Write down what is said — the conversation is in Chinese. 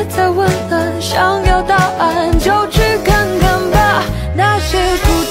别再问了，想要答案就去看看吧。那些故